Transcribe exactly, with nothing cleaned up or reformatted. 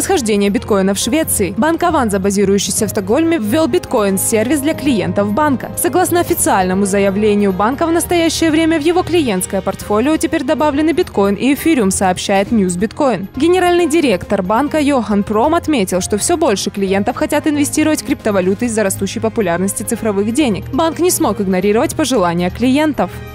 Восхождение биткоина в Швеции. Банк Аванза, базирующийся в Стокгольме, ввел биткоин-сервис для клиентов банка. Согласно официальному заявлению банка, в настоящее время в его клиентское портфолио теперь добавлены биткоин и эфириум, сообщает News Bitcoin. Генеральный директор банка Йохан Пром отметил, что все больше клиентов хотят инвестировать в криптовалюты из-за растущей популярности цифровых денег. Банк не смог игнорировать пожелания клиентов.